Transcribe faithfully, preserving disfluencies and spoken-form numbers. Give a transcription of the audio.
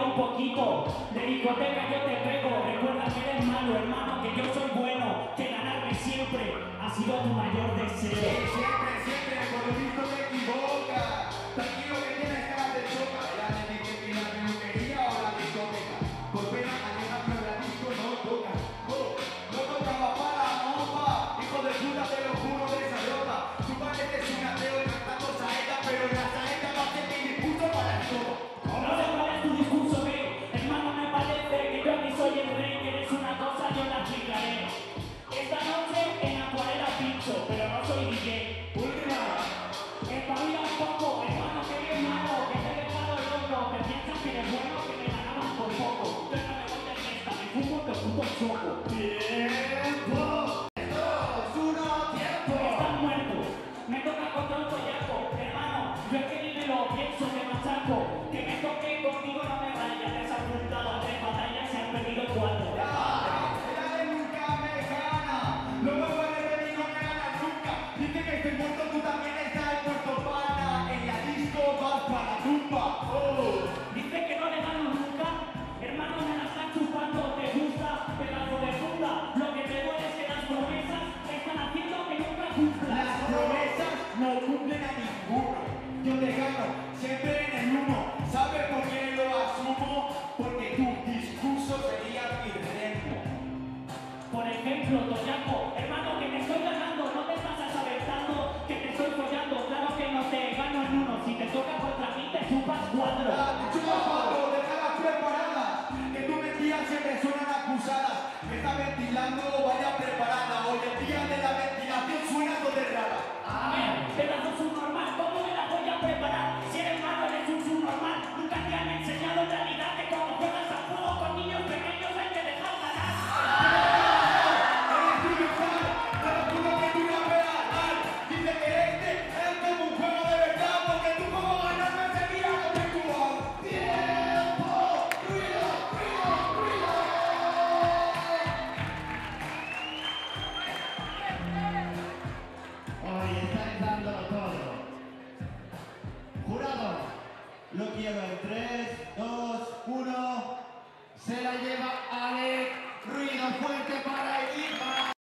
un poquito. De discoteca yo te pego. Recuerda que eres malo, hermano, que yo soy bueno. Que ganarme siempre ha sido tu mayor deseo. Sí, siempre, siempre, por lo visto te equivocas. Tranquilo que tienes cara de choca. Ya le dije que la peluquería o la discoteca. Por pena Alejandro la disco no toca. Oh, no tocaba para la mopa. Hijo de puta, te lo juro de esa ropa. Tu padre es un ateo cantando saeta, pero la saeta no hace mi discurso para el show. No sé cuál es tu discurso, gay. Hermano, me parece que yo aquí soy el rey. Que eres una cosa, yo la explicaré. Esta noche en Acuarela pincho, pero no soy D J. Última. Espabila un poco, hermano, que eres malo, que te he dejado loco. Que piensas que eres bueno, que me ganabas por poco. Yo no me voy de fiesta, me fumo que puto choco. ¡Tiempo! ¡Dos, uno, tiempo! Están muertos, me toca contra un collaco. Hermano, yo es que ni me lo pienso, te machaco. Que me toque contigo, no me vayas. Te has apuntado a tres batallas, se han perdido cuatro. Ella nunca me gana. No me puedes venir, no me ganas nunca. Dice que estoy muerto, tú también estás muerto, pana. En la disco vas para la tumba. Oh. Dice que no le gano nunca. Hermano, me la estás chupando, te gusta, pedazo de puta. Lo que te duele es que las promesas te están haciendo que nunca cumplas. Las